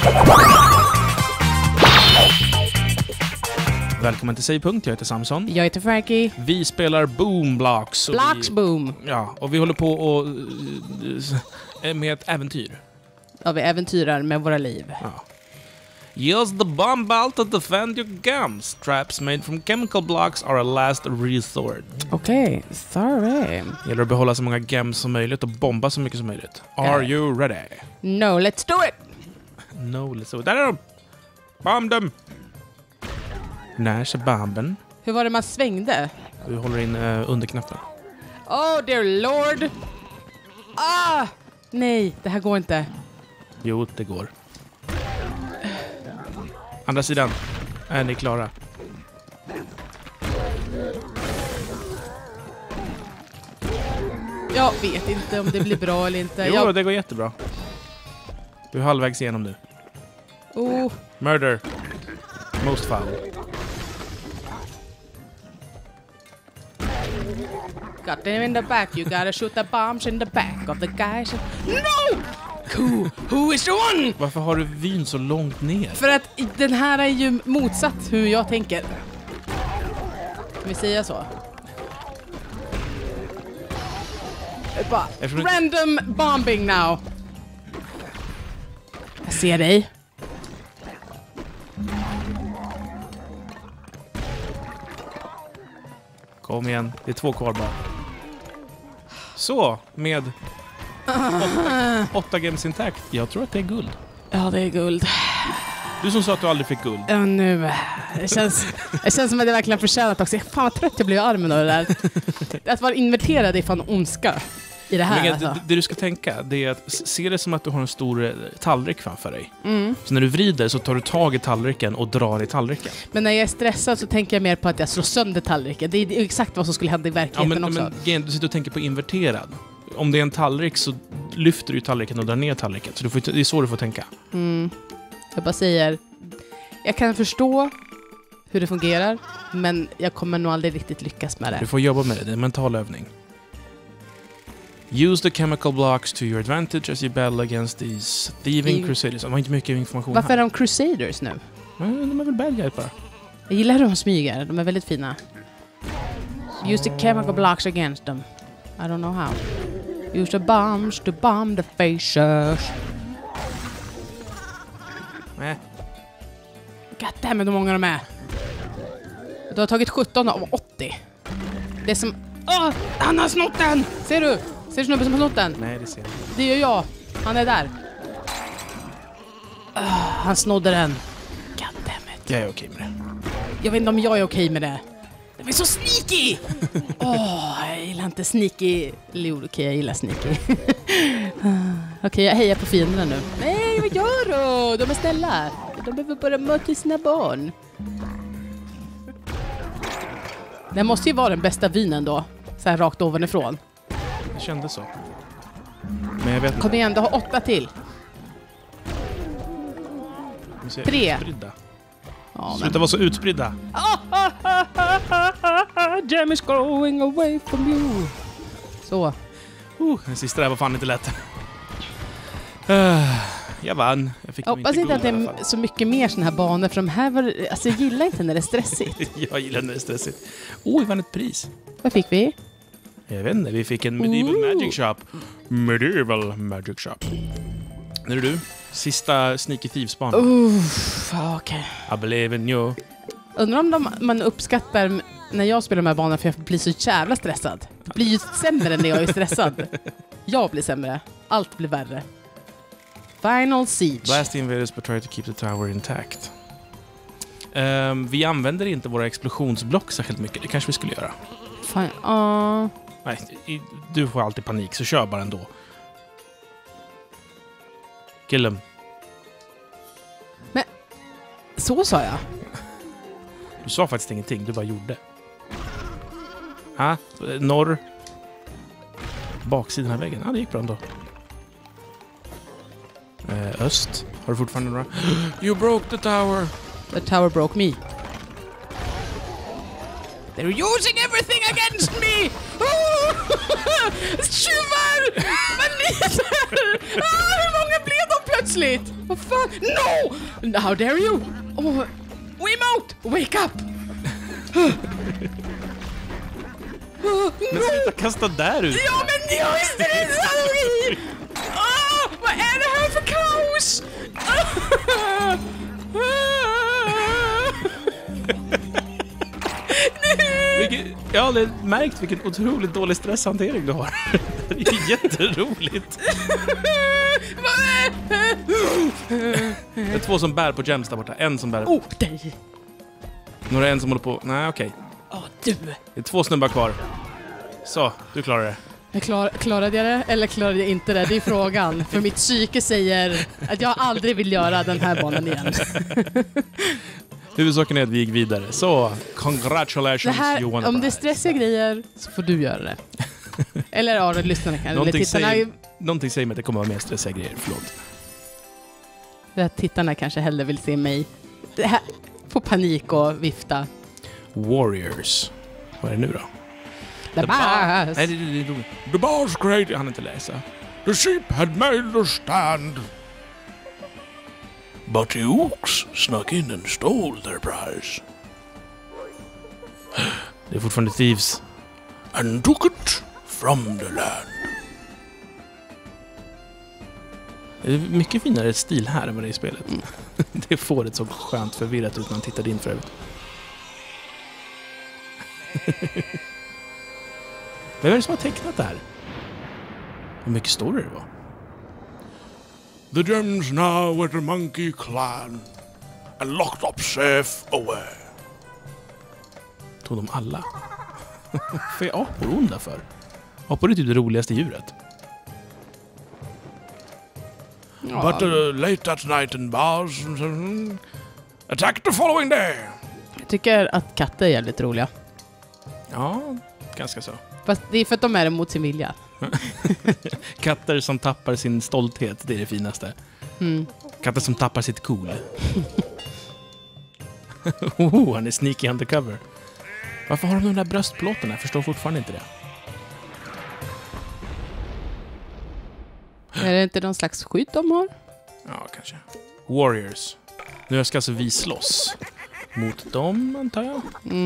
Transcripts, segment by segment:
Välkommen till Sägpunkt, jag heter Samson. Jag heter Frankie. Vi spelar Boom Blocks. Blocks Boom. Ja, och vi håller på och, med ett äventyr. Ja, vi äventyrar med våra liv. Ja. Use the bomb belt to defend your gums. Traps made from chemical blocks are a last resort. Okej, sorry. Det gäller att behålla så många gems som möjligt och bomba så mycket som möjligt. Are you ready? No, let's do it! No, let's do it. Där är de! Bomb dem! När så bomben? Hur var det man svängde? Du håller in underknappen. Oh dear lord! Ah! Nej, det här går inte. Jo, det går. Andra sidan. Är ni klara? Jag vet inte om det blir bra eller inte. Jo, det går jättebra. Du är halvvägs igenom nu. Oh. Murder. Most foul. Got them in the back. You gotta shoot the bombs in the back of the guys. No! Who is the one? Varför har du vyn så långt ner? För att den här är ju motsatt hur jag tänker. Kan vi säga så? Bara, random bombing now. Jag ser dig. Kom igen, det är 2 kvar bara. Så, med 8 games intakt. Jag tror att det är guld. Ja, det är guld. Du som sa att du aldrig fick guld. Ja, nu. Det känns som att jag verkligen förtjänat också. Fan vad trött jag blev i armen av det där. Att vara inverterad är fan ondska i det här. Men, alltså. det du ska tänka, det är att se det som att du har en stor tallrik framför dig. Mm. Så när du vrider så tar du tag i tallriken och drar i tallriken. Men när jag är stressad så tänker jag mer på att jag slår sönder tallriken. Det är exakt vad som skulle hända i verkligheten också. Men du sitter och tänker på inverterad. Om det är en tallrik så lyfter du tallriken och drar ner tallriken. Så det är så du får tänka. Mm. Jag bara säger, jag kan förstå hur det fungerar, men jag kommer nog aldrig riktigt lyckas med det. Du får jobba med det, det är en mental övning. Use the chemical blocks to your advantage as you battle against these thieving crusaders. Det var inte mycket information. Varför här. är de crusaders nu? De är väl bad guys bara. Jag gillar hur de smyger, de är väldigt fina. Use the chemical blocks against them. I don't know how. Use the bombs to bomb the faces. Nej. Goddammit hur många de är. Du har tagit 17 av 80. Det är som... Åh! Han har snott den! Ser du? Ser du snubben som har snott den? Nej, det ser jag. Det gör jag. Han är där. Han snodde den. Goddammit. Jag är okej med det. Jag vet inte om jag är okej med det. Det är så sneaky! Jag gillar inte sneaky. Jo, okej, jag gillar sneaky. Okej, jag hejar på fienderna nu. Nej, vad gör du? De är snälla. De behöver bara möta sina barn. Det måste ju vara den bästa vinen då. Så här rakt ovanifrån. Det kändes så. Men jag vet inte. Kom igen, du har 8 till. 3. Utspridda. Ja, Sluta vara så utspridda. Jam is going away from you. Så. Den sista där var fan inte lätt. Jag vann. Jag fick hoppas inte att det är så mycket mer såna här banor. För de här var... Alltså jag gillar inte när det är stressigt. Jag gillar när det är stressigt. Vi vann ett pris. Vad fick vi? Jag vet inte, vi fick en Medieval Magic Shop. Medieval Magic Shop. Nu är du. Sista Sneaky Thieves-span. Okej. I believe in you. Undrar om man uppskattar när jag spelar de här banorna för jag blir så jävla stressad. Det blir ju sämre när jag är stressad. Jag blir sämre. Allt blir värre. Final Siege. Blast the invaders but try to keep the tower intact. Vi använder inte våra explosionsblock särskilt mycket. Det kanske vi skulle göra. Fine. Nej, du får alltid panik så kör bara ändå. Kill them. Men så sa jag. Du sa faktiskt ingenting, du bara gjorde. Norr. Baksidan av väggen. Det gick bra ändå. Öst. Har du fortfarande några? You broke the tower. The tower broke me. They're using everything against me! Tjuvar! Banditer! Hur många blev de plötsligt? plötsligt? Vad fan? No! How dare you? Oh, Wiimote! Wake up! Men sluta kasta där ut. Ja, men jag visste det! Vad är det här för kaos? Jag har aldrig märkt vilken otroligt dålig stresshantering du har. Det är jätteroligt. Det är 2 som bär på gems där borta. En som bär... dig! Nu är det en som håller på... Nej, okej. Du! Det är 2 snubbar kvar. Så, du klarar det. Klarade jag det eller klarade jag inte det? Det är frågan. För mitt psyke säger att jag aldrig vill göra den här banan igen. Huvudsaken är att vi gick vidare. Så, congratulations, det här, Johan. om det är stressiga grejer så får du göra det. Eller Aron, lyssnarna kan. Någonting säger mig att det kommer att vara mer stressiga grejer. Förlåt. Tittarna kanske hellre vill se mig det här, få panik och vifta. Warriors. Vad är det nu då? The boss. Nej, det är roligt. The boss great. Jag hann inte läsa. The sheep had made the stand. But the oaks snuck in and stole their prize. Det är fortfarande thieves. And took it from the land. Det är mycket finare stil här än vad det är i spelet. Det får ett så skönt förvirrat ut när man tittar in för övrigt. Vem är det som har tecknat det här? Hur mycket story det var? The gems now with the monkey clan and locked up safe away. Tog de alla? Vad är apor onda för? Apor är typ det roligaste djuret. Ja. But late that night in bars attacked the following day. Jag tycker att katter är jävligt roliga. Ja, ganska så. Fast det är för att de är emot sin vilja. Katter som tappar sin stolthet, det är det finaste. Katter som tappar sitt cool. Han är sneaky undercover. Varför har de där bröstplåtarna? Jag förstår fortfarande inte det. Är det inte någon slags skydd de har? Ja, kanske. Warriors. Nu ska alltså vi slåss mot dem, antar jag.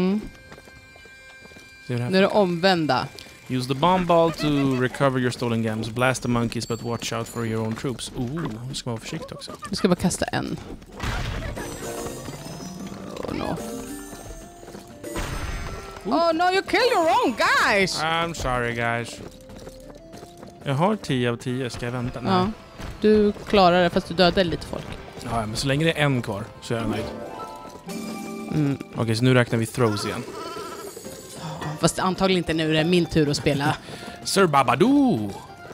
Nu är det omvända. Use the bomb ball to recover your stolen gems. Blast the monkeys, but watch out for your own troops. Nu ska man vara försiktig också. Du ska bara kasta en. Oh no. Oh no, you kill your own guys! I'm sorry, guys. Jag har 10 av 10. Ska jag vänta? Nej. Ja, du klarar det fast du dödar lite folk. Ja, men så länge det är en kvar så är jag nöjd. Okej, så nu räknar vi throws igen. Fast antagligen inte nu, det är min tur att spela. Sir Babadoo!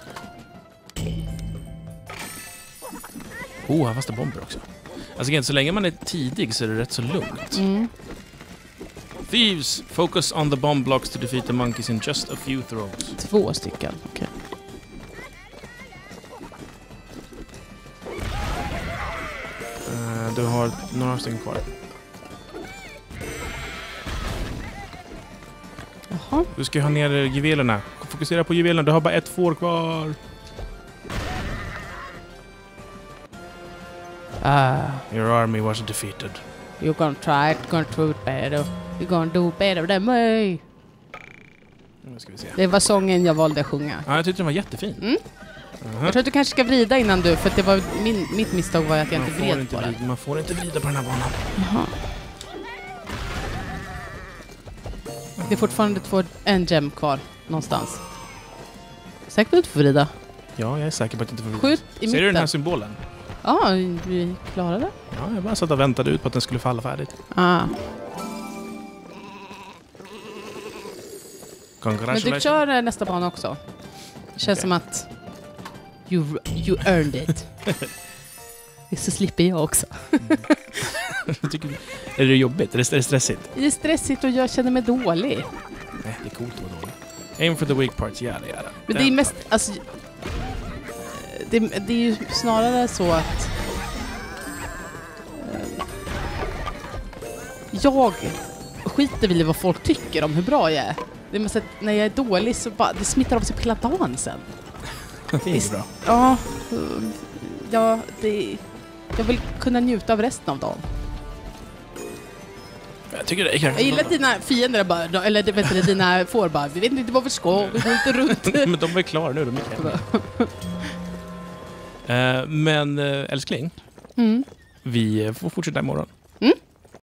Här fanns det bomber också. Alltså igen, så länge man är tidig så är det rätt så lugnt. Thieves, focus on the bomb blocks to defeat the monkeys in just a few throws. 2 stycken, okej. Du har några stycken kvar. Jaha. Du ska ha ner juvelerna. Fokusera på juvelerna. Du har bara 1 får kvar. Your army was defeated. You're gonna try it, gonna do it better. You're gonna do better than me. Nu ska vi se. Det var sången jag valde att sjunga. Ja, jag tyckte den var jättefin. Jag tror att du kanske ska vrida innan du, för att det var mitt misstag var att jag inte vred på den. Man får inte vrida på den här banan. Jaha. Det är fortfarande en gem kvar någonstans. Säker på att du får vrida? Ja, jag är säker på att jag inte får vrida. Skjut i mitten. Ser du den här symbolen? Ja, vi klarade det. Ja, jag bara satt och väntade ut på att den skulle falla färdigt. Men du kör nästa bana också. Det känns som att you earned it. Så slipper jag också. Är det jobbigt? Är det stressigt? Det är stressigt och jag känner mig dålig. Nej, det är coolt att vara dålig. Aim for the weak parts, ja. Men det är mest, alltså, det är ju snarare så att jag skiter väl i vad folk tycker om hur bra jag är. Det är mest att när jag är dålig så bara, det smittar av sig på hela dagen sen. Det är inte bra. Ja, jag vill kunna njuta av resten av dagen. Jag tycker det är kanske... Jag gillar att dina fiender bara, eller vet du, dina får bara, vi vet inte vad vi ska, vi går inte runt. Men de är klara nu, de är klara. Men älskling, vi får fortsätta imorgon.